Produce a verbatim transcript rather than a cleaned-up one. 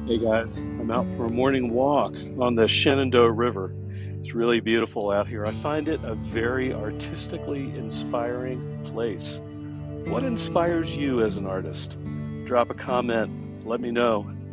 Hey guys, I'm out for a morning walk on the Shenandoah River. It's really beautiful out here. I find it a very artistically inspiring place. What inspires you as an artist? Drop a comment, let me know.